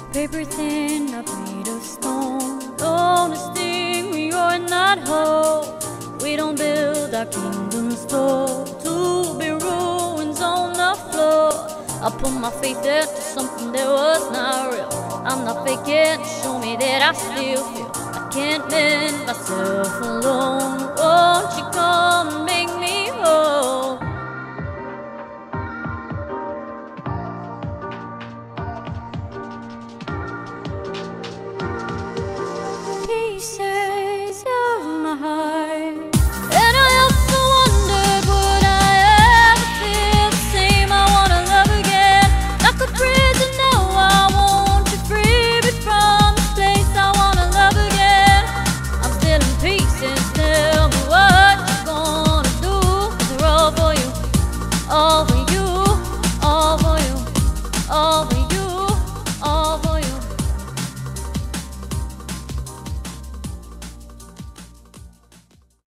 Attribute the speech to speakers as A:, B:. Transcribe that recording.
A: Paper thin, not made of stone. Don't sting, we are not whole. We don't build our kingdoms tall to be ruins on the floor. I put my faith into something that was not real. I'm not faking, show me that I still feel. I can't mend myself alone. Won't you